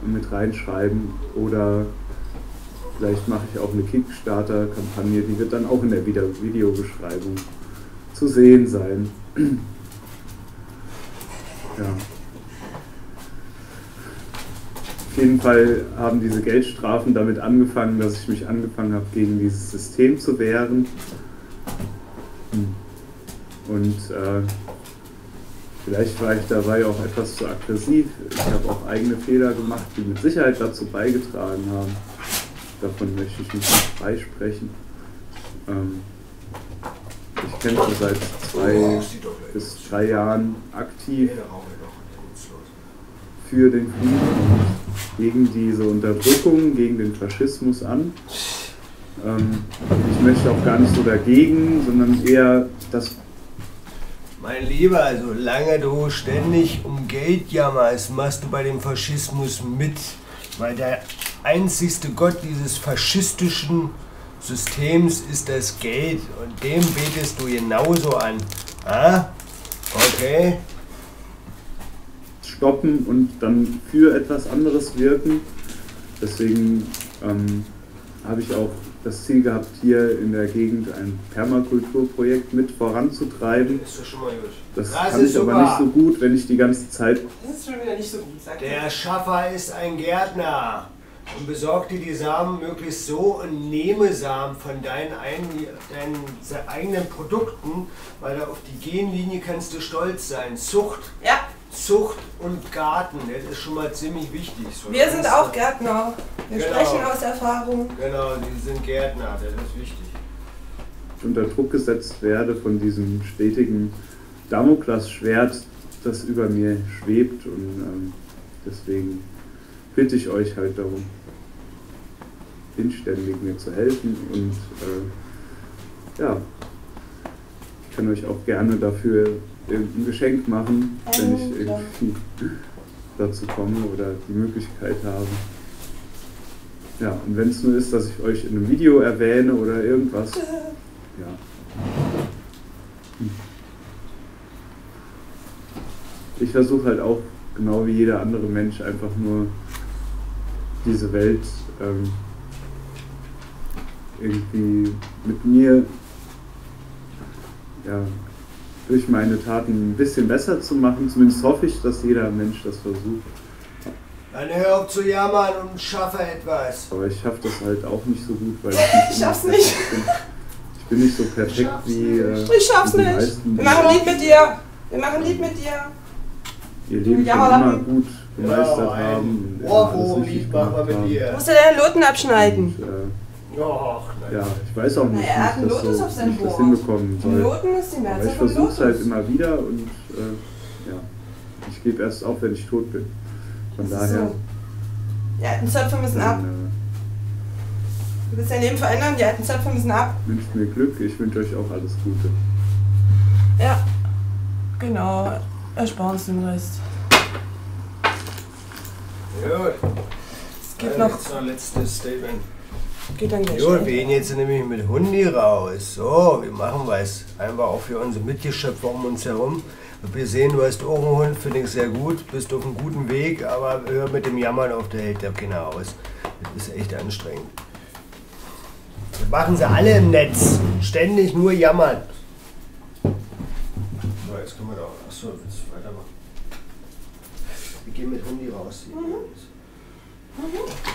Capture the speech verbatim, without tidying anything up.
mit reinschreiben oder vielleicht mache ich auch eine Kickstarter-Kampagne, die wird dann auch in der Videobeschreibung zu sehen sein. Ja. Auf jeden Fall haben diese Geldstrafen damit angefangen, dass ich mich angefangen habe, gegen dieses System zu wehren. Und äh, vielleicht war ich dabei auch etwas zu aggressiv. Ich habe auch eigene Fehler gemacht, die mit Sicherheit dazu beigetragen haben. Davon möchte ich nicht freisprechen. Ähm, ich kämpfe seit zwei bis drei Jahren aktiv für den Frieden und gegen diese Unterdrückung, gegen den Faschismus an. Ähm, ich möchte auch gar nicht so dagegen, sondern eher das. Mein Lieber, solange du ständig um Geld jammerst, machst du bei dem Faschismus mit. Weil der einzigste Gott dieses faschistischen Systems ist das Geld. Und dem betest du genauso an. Ah? Okay. Stoppen und dann für etwas anderes wirken. Deswegen ähm, habe ich auch das Ziel gehabt, hier in der Gegend ein Permakulturprojekt mit voranzutreiben. Das ist doch schon mal gut. Das, Das kann ist ich aber super. nicht so gut, wenn ich die ganze Zeit... Das ist schon wieder nicht so gut, sagt Der Schaffer ist ein Gärtner und besorg dir die Samen möglichst so und nehme Samen von deinen, ein, deinen eigenen Produkten, weil da auf die Genlinie kannst du stolz sein. Zucht, Ja, Zucht und Garten, das ist schon mal ziemlich wichtig. So, wir das sind ist- auch Gärtner. Wir Genau. sprechen aus Erfahrung. Genau, die sind Gärtner, das ist wichtig. unter Druck gesetzt werde von diesem stetigen Damoklesschwert, das über mir schwebt, und ähm, deswegen bitte ich euch halt darum, inständig mir zu helfen, und äh, ja, ich kann euch auch gerne dafür ein Geschenk machen, wenn ich irgendwie dazu komme oder die Möglichkeit habe. Ja, und wenn es nur ist, dass ich euch in einem Video erwähne oder irgendwas, ja. Ich versuche halt auch, genau wie jeder andere Mensch, einfach nur diese Welt ähm, irgendwie mit mir, ja, durch meine Taten ein bisschen besser zu machen. Zumindest hoffe ich, dass jeder Mensch das versucht. Dann hör auf zu jammern und schaffe etwas. Aber ich schaffe das halt auch nicht so gut, weil ich nicht Ich schaff's immer nicht. perfekt bin. Ich bin nicht so perfekt wie äh, Ich schaff's die nicht. meisten. Wir machen ein Lied mit dir. Wir machen ein Lied mit dir. Ihr Leben schon Jammerlappen. immer gut gemeistert Genau, haben. ein und immer alles Ohrwurm-Lied richtig machen wir gemacht mit haben. Du dir. musst ja deine Loten abschneiden. Und, äh, Och, nein. ja, ich weiß auch nicht, Na, er hat wie einen ich das, Lotus so, auf seinem wie ich das Board. hinbekommen Die soll. Loten ist die Aber Mehrzahl ich von versuche es halt Lotus. immer wieder, und äh, ja, ich gebe erst auf, wenn ich tot bin. Von Das ist daher, so. Die alten Zöpfe müssen ab. dann, Du willst dein Leben verändern, die alten Zöpfe müssen ab. äh, wünscht mir Glück, ich wünsche euch auch alles Gute. Ja, genau. Ersparen uns den Rest. Gut. Es gibt Dann noch. jetzt noch letztes Statement. Geht dann gleich. Gut, wir weiter. gehen jetzt nämlich mit Hundi raus. So, wir machen was. Einfach auch für unsere Mitgeschöpfe um uns herum. Und wir sehen, du hast auch einen Hund, finde ich sehr gut. Bist auf einem guten Weg, aber hör mit dem Jammern auf, der hält ja keiner aus. Das ist echt anstrengend. Das machen sie alle im Netz. Ständig nur jammern. So, jetzt können wir doch. Achso, willst du weitermachen? Wir gehen mit Hundi raus. Mhm.